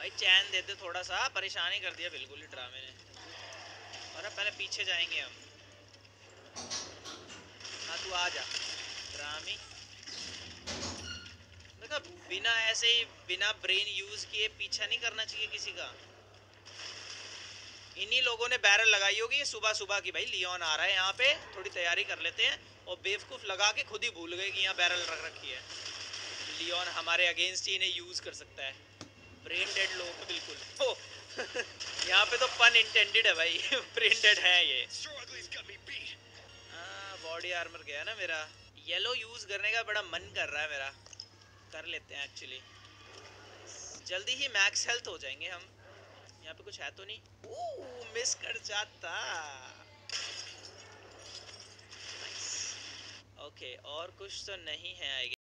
भाई चैन देते थोड़ा सा, परेशान ही कर दिया बिल्कुल ही ड्रामे ने। और अब पहले पीछे जाएंगे हम। हाँ तू आ जा ड्रामी। देखा, बिना ऐसे ही बिना ब्रेन यूज किए पीछा नहीं करना चाहिए किसी का। इन्हीं लोगों ने बैरल लगाई होगी सुबह सुबह की, भाई लियोन आ रहा है यहाँ पे, थोड़ी तैयारी कर लेते हैं, और बेवकूफ लगा के खुद ही भूल गए कि यहाँ बैरल रख रखी है। लियोन हमारे अगेंस्ट ही इन्हें यूज कर सकता है। ब्रेन डेड लोग हैं बिल्कुल। ओ यहाँ पे तो पन इंटेंडेड है भाई। ब्रेन डेड है ये। बॉडी आर्मर गया ना मेरा। येलो यूज करने का बड़ा मन कर रहा है मेरा, कर लेते हैं एक्चुअली। जल्दी ही मैक्स हेल्थ हो जाएंगे हम। यहाँ पे कुछ है तो नहीं? ओह मिस कर जाता। ओके और कुछ तो नहीं है आई